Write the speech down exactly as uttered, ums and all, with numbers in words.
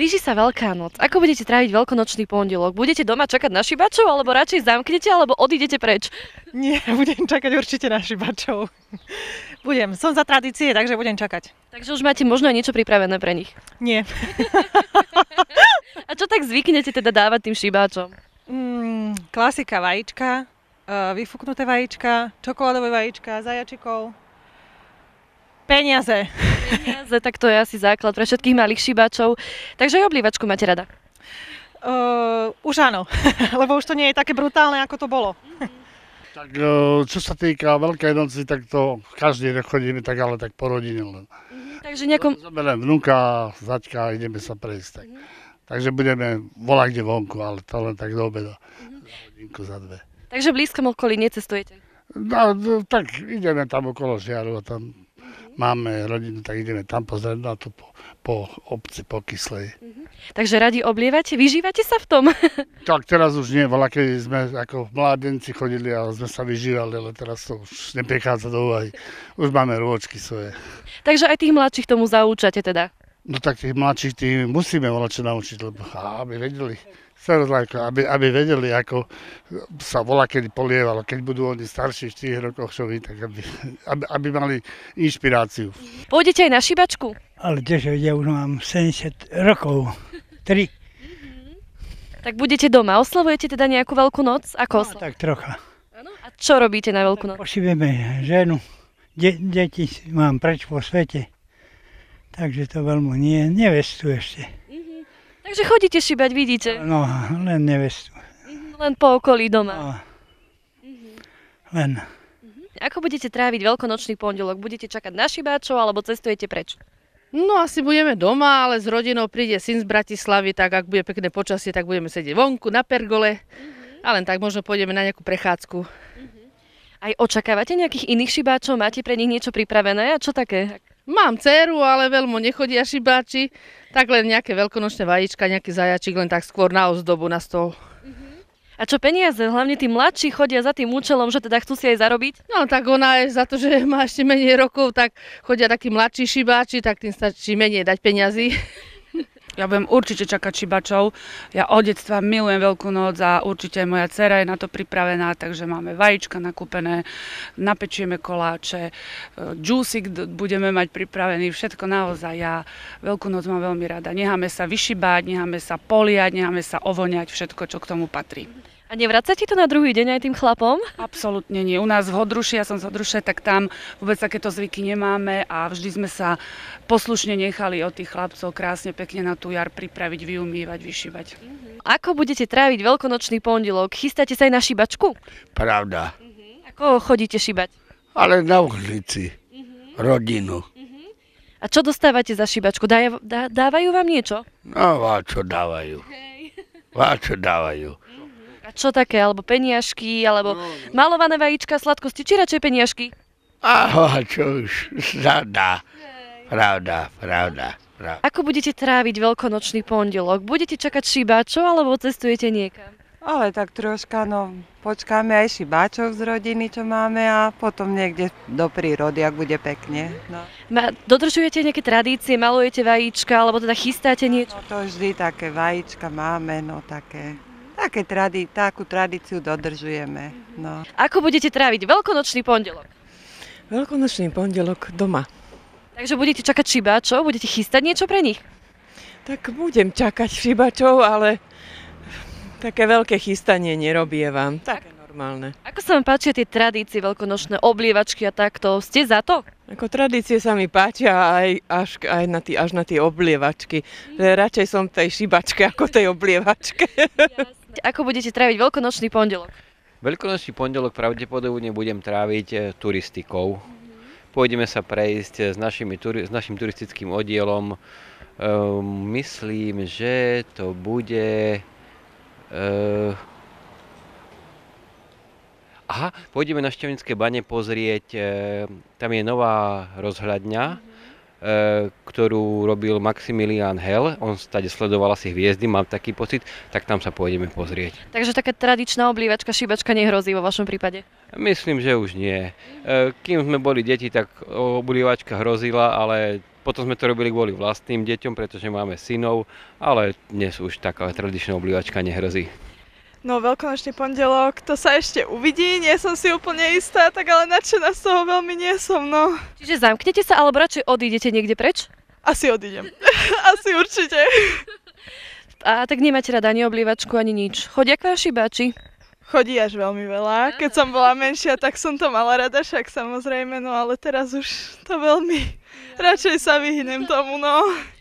Blíži sa Veľká noc. Ako budete tráviť veľkonočný pondelok? Budete doma čakať na šibačov, alebo radšej zamknete, alebo odídete preč? Nie, budem čakať určite na šibačov. Budem, som za tradície, takže budem čakať. Takže už máte možno aj niečo pripravené pre nich. Nie. A čo tak zvyknete teda dávať tým šibáčom? Mm, klasika vajíčka, uh, vyfúknuté vajíčka, čokoládové vajíčka, zajačikov, peniaze. Peniaze, tak to je asi základ pre všetkých malých šibáčov. Takže aj oblievačku máte rada? Uh, už áno, lebo už to nie je také brutálne, ako to bolo. Tak čo sa týka Veľkej noci, tak to každý rok chodíme tak, ale tak po rodine len. Mhm, takže nejakom... Zoberiem vnúka, zaťka a ideme sa prejsť. Tak. Mhm. Takže budeme volať kde vonku, ale to len tak do obeda. Mhm. Za hodinku, za dve. Takže v blízkom okolí necestujete? No, tak ideme tam okolo Žiaru a tam mhm. máme rodinu, tak ideme tam pozrieť na to po, po obci, po Kyslej. Mhm. Takže radi oblievate, vyžívate sa v tom? Tak teraz už nie, voľa, keď sme ako mládenci chodili a sme sa vyžívali, ale teraz to už neprichádza do úvahy. Už máme rôčky svoje. Takže aj tých mladších tomu zaúčate teda? No tak tých mladších tých musíme voľa čo naučiť, lebo aby vedeli, aby, aby vedeli, ako sa voľa kedy polievalo, keď budú oni starší v tých rokoch, čo vy, tak aby, aby, aby mali inšpiráciu. Pôjdete aj na šibačku? Ale tiež ja už mám sedemdesiat rokov, tri. Tak budete doma, oslavujete teda nejakú veľkú noc? Ako No, tak trocha. Áno? A čo robíte na veľkú noc? Pošíveme ženu, de- deti mám preč po svete. Takže to veľmi nie, nevestu ešte. Mm-hmm. Takže chodíte šibať, vidíte? No, len nevestu. Mm-hmm. Len po okolí doma. No, mm-hmm. len. Mm-hmm. Ako budete tráviť veľkonočný pondelok? Budete čakať na šibáčov alebo cestujete preč? No asi budeme doma, ale s rodinou príde syn z Bratislavy, tak ak bude pekné počasie, tak budeme sedieť vonku na pergole. Mm-hmm. A len tak možno pôjdeme na nejakú prechádzku. Mm-hmm. Aj očakávate nejakých iných šibáčov? Máte pre nich niečo pripravené? A čo také? Mám dcéru, ale veľmi nechodia šibáči, tak len nejaké veľkonočné vajíčka, nejaký zajačik, len tak skôr na ozdobu na stôl. Uh-huh. A čo peniaze? Hlavne tí mladší chodia za tým účelom, že teda chcú si aj zarobiť? No tak ona je za to, že má ešte menej rokov, tak chodia takí mladší šibáči, tak tým stačí menej dať peňazí. Ja budem určite čakať šibačov. Ja od detstva milujem Veľkú noc a určite aj moja dcera je na to pripravená, takže máme vajíčka nakúpené, napečieme koláče, džúsik budeme mať pripravený, všetko naozaj. Ja Veľkú noc mám veľmi rada. Necháme sa vyšibať, necháme sa poliať, necháme sa ovoňať, všetko, čo k tomu patrí. A nevracate to na druhý deň aj tým chlapom? Absolútne nie. U nás v Hodruši, ja som z Hodruše, tak tam vôbec takéto zvyky nemáme a vždy sme sa poslušne nechali od tých chlapcov krásne pekne na tú jar pripraviť, vyumývať, vyšívať. Uh-huh. Ako budete tráviť veľkonočný pondelok? Chystáte sa aj na šibačku? Pravda. Uh-huh. Ako chodíte šibať? Ale na ulici. Uh-huh. Rodinu. Uh-huh. A čo dostávate za šibačku? Dá, dá, dávajú vám niečo? No, a čo dávajú. Hej. A čo dávajú. A čo také? Alebo peniažky, alebo no, no. malované vajíčka, sladkosti, či radšej peniažky? Aha, čo už sa dá. Pravda, pravda, pravda. Ako budete tráviť veľkonočný pondelok? Budete čakať šibáčov, alebo cestujete niekam? Ale tak troška, no, počkáme aj šibáčov z rodiny, čo máme a potom niekde do prírody, ak bude pekne. No. Ma, dodržujete nejaké tradície, malujete vajíčka, alebo teda chystáte niečo? No to vždy také vajíčka máme, no také... Také tradi- takú tradíciu dodržujeme. No. Ako budete tráviť veľkonočný pondelok? Veľkonočný pondelok doma. Takže budete čakať šibáčov? Budete chystať niečo pre nich? Tak budem čakať šibačov, ale také veľké chystanie nerobievam. Také normálne. Ako sa vám páčia tie tradície veľkonočné, oblievačky a takto? Ste za to? Ako tradície sa mi páčia aj, až, aj na tí, až na tie oblievačky. Mm. Radšej som tej šibačke ako tej oblievačke. Jasne. Ako budete tráviť veľkonočný pondelok? Veľkonočný pondelok pravdepodobne budem tráviť turistikou. Mm-hmm. Pôjdeme sa prejsť s, našimi, s našim turistickým oddielom. Um, myslím, že to bude... Uh, aha, pôjdeme na Števnické bane pozrieť, uh, tam je nová rozhľadňa, mm-hmm. ktorú robil Maximilián Hell. On stade sledoval asi hviezdy, mám taký pocit, tak tam sa pôjdeme pozrieť. Takže taká tradičná oblievačka, šibačka nehrozí vo vašom prípade? Myslím, že už nie. Kým sme boli deti, tak oblievačka hrozila, ale Potom sme to robili kvôli vlastným deťom, pretože máme synov, ale dnes už taká tradičná oblievačka nehrozí. No, veľkonočný pondelok, to sa ešte uvidí, nie som si úplne istá, tak ale nadšená z toho veľmi nie som, no. Čiže zamknete sa, alebo radšej odídete niekde preč? Asi odídem. Asi určite. A tak nemáte rada ani oblievačku, ani nič. Chodia k vám šibáči? Chodí až veľmi veľa. Keď som bola menšia, tak som to mala rada, však samozrejme, no ale teraz už to veľmi... Radšej sa vyhnem tomu, no.